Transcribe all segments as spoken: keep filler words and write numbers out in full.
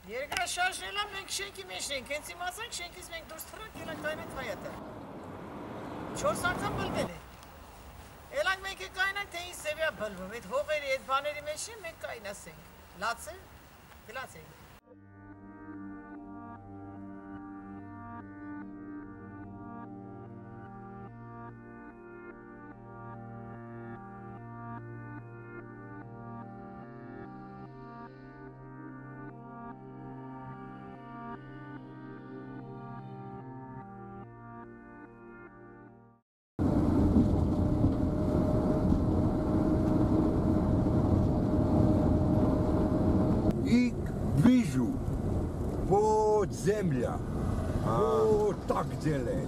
Երկրաշարժելա մենք շենքի մեջ ենք, հենց իմացանք շենքից մենք դուրս թռանք, ելանք կայնենք վայատը։ չորս անգամ բլվել է։ Ելանք մենք է կայնանք, թե ինձ սևյա բլվում, այդ հողերի, այդ բաների մեջ է, մենք կայնասենք։ Լաց է, գլաց է։ Земля. Вот так делает.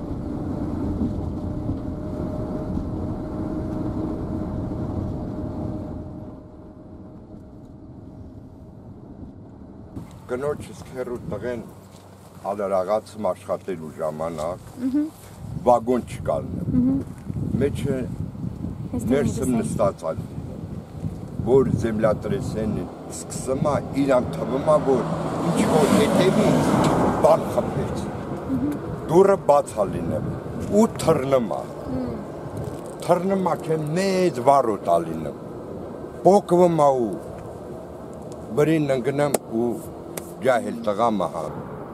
Կնոջս քերուտ տղեն ալարաղացում աշխատելու ժամանակ վագոն չկալնեմ։ Մեջը ներսում նստած ալ, որ земլատրեսեն սկսում է, իրան թվում է, որ ինչ-որ հետևից բան խփեց, դուրը բաց է լինում ու թռնում է, թռնում է թե մեծ վարոտ է լինում, պոկվում է ու բրին ընգնում ու ջահել տղա մահա։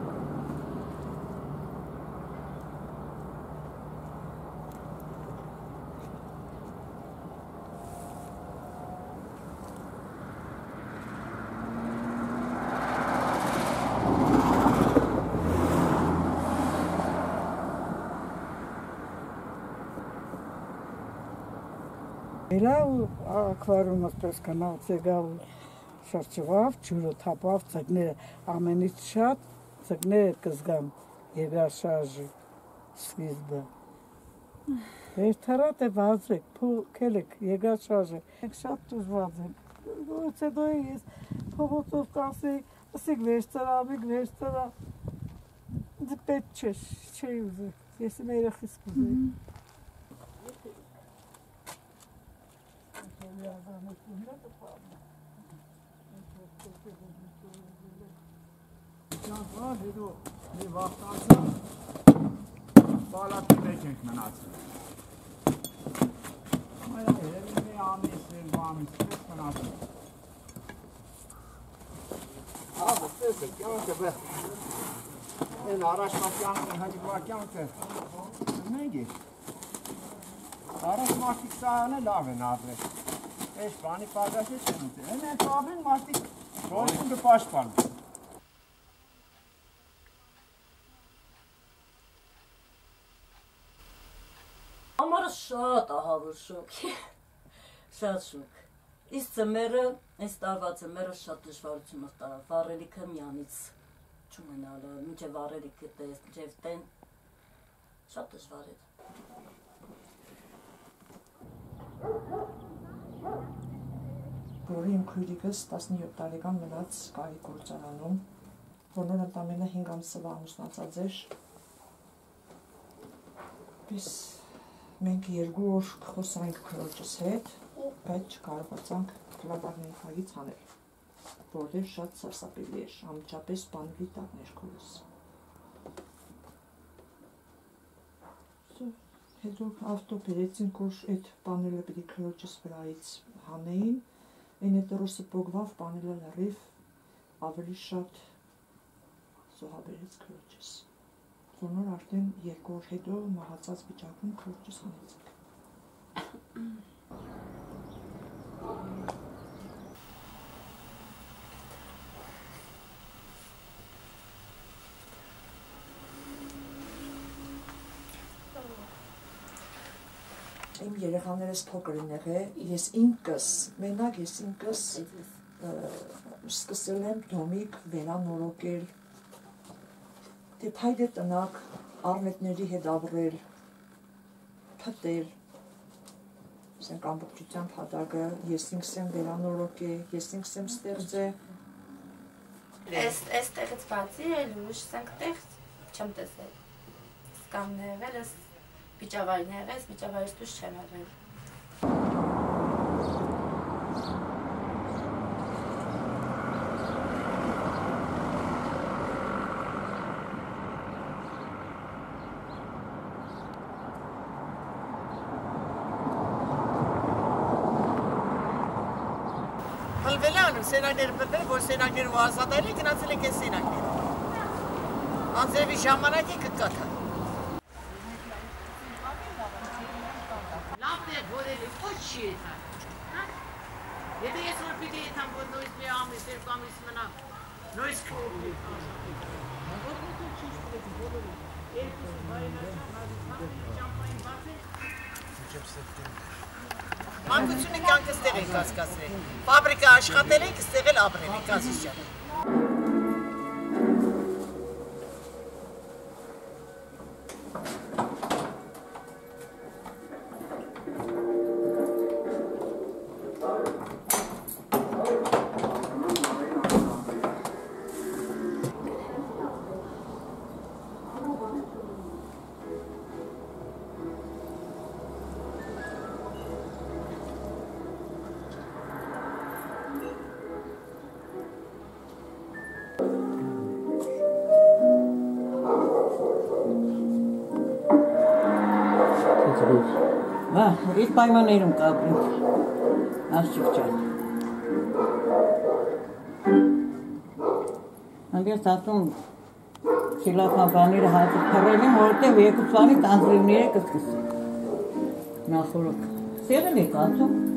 Լավ аквариум ասպես կանալ ցեգավ շրջվավ ջուրը թափավ ցկները ամենից շատ ցկները կզգամ երկրաշարժի սկիզբը Երթարատ է վազեք փոքելեք երկրաշարժը շատ դժվար է ո՞ց է դու ես փողոցով կասի ասիկ վերցրավիկ վերցրա դեպետ չէ չի ուզի ես իմ երախիս կուզեի Ճանքա հետո մի վաղտանցա բալատի մեջ ենք մնացել Մայր երևի մի ամիս էլ բամիս ես մնացել Ահա ստես է կյանքը բեղ Էլ առաջվա կյանքը հաջիկվա կյանքը մենք է Առաջ մարդիկ սահանը լավ են ապրել Էս բանի պագասը չեն ուտել Են են ապրեն մարդիկ ժողություն կպաշպան Ամարը շատ ահավոր շոք է, շատ շոք, իս ծմերը, այս տարվա ծմերը շատ դժվարություն մխտարավ, վարելիքը միանից չունենալը, մինչև վարելիքը տես, մինչև տեն, շատ դժվար է։ Որի իմ քույրիկս տասնյոթ տարեկան մնաց կայի գործարանում, որնոր ընդամենը հինգ ամսվա ամուսնացած էր, պես մենք երկու օր խոսանք քրոջս հետ, բայց չկարողացանք կլապարների խաղից հանել, որտեղ շատ սարսափելի էր, անմիջապես բանվի տակ ներքորս։ Հետո ավտո բերեցինք, որ այդ պանելը պիտի քրոջս վրայից հանեին, այն հետորոսը պոգվավ պանելը լրիվ ավելի շատ զոհաբերեց քրոջս։ Որնոր արդեն երկու օր հետո մահացած վիճակում քրոջս հանեցինք։ Իմ երեխաներս փոքր են եղել, ես ինքս, մենակ ես ինքս սկսել եմ դոմիկ վերանորոգել, դե փայդե տնակ, առնետների հետ ավրել, փտել, ասենք ամբողջության փաթակը, ես ինքս եմ վերանորոգել, ես ինքս եմ ստեղծել։ Այս տեղից բացի էլ ուրիշ ասենք տեղ չեմ տեսել, սկամն է եղել, ես Պիճավայրն եղել, պիճավայրից դուրս չեմ եղել։ լինում, սենակները բրբեր, որ սենակները ու ազատայել է, գնացել եք է սենակները։ Անձրևի ժամանակ է կկաթա։ Լավն է որելի, ոչ չի եթան։ Եթե ես որ պիտի եթան, որ նույս մի ամիս, երկու ամիս մնա, նույս կողմի։ Մանկությունը կյանքը ստեղ ենք հասկացրել, ֆաբրիկա աշխատել ենք, ստեղ էլ ապրել ենք, ասիս ճան։ Ա, իր պայմաններում կապրենք, ասջիկ ճան։ Հանդես ասում շիլական բաները հատուկ հռել եմ, որտև երկուսվանի տանձրիվները կսկսի։ Նախորոք, սեղել եք ասում։